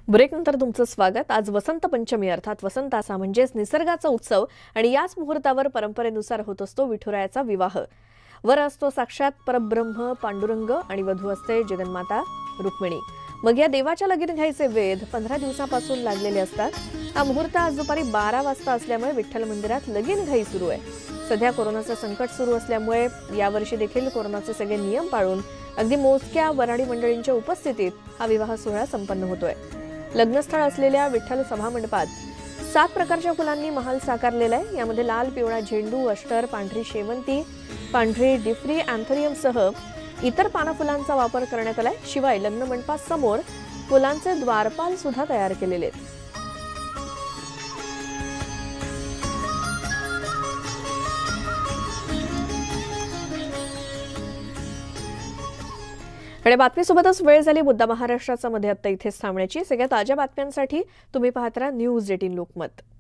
ब्रेकनंतर तुमचं स्वागत। आज वसंत पंचमी अर्थात वसंताचा म्हणजेच निसर्गाचा उत्सव आणि याच मुहूर्तावर परंपरेनुसार होत असतो विठुरायाचा विवाह। वर असतो साक्षात परब्रह्म पांडुरंग आणि वधू असते जगन्माता रुक्मिणी। मग या देवाच्या लगीन घ्यायचे वेध 15 दिवसांपासून लागलेले असतात। हा मुहूर्त आज दुपारी 12 वाजता असल्यामुळे विठ्ठल मंदिरात लगीन घाई सुरू आहे। सध्या कोरोनाचं संकट सुरू असल्यामुळे यावर्षी देखील कोरोनाचे सगळे नियम पाळून अगदी मोजक्या वऱ्हाडी मंडळींच्या उपस्थितीत हा विवाह सोहळा संपन्न होतोय। लग्नस्थळ असलेल्या विठ्ठल सभामंडपात 7 प्रकारच्या फुलांनी महाल साकारलेला आहे। यामध्ये लाल, पिवळा झेंडू, अष्टर, पांढरी शेवंती, पांढरी डिफ्री, अँथोरियमसह इतर पानफुलांचा वापर करण्यात आलाय। शिवाय लग्न मंडपासमोर फुलांचे द्वारपाल सुद्धा तयार केलेले आहेत। आणि बातमीसोबतच वेळ झाली मुद्दा महाराष्ट्राचा मध्ये आता इथेच थांबण्याची। सगळ्या ताज्या बातम्यांसाठी तुम्ही पाहत राहा न्यूज 18 लोकमत।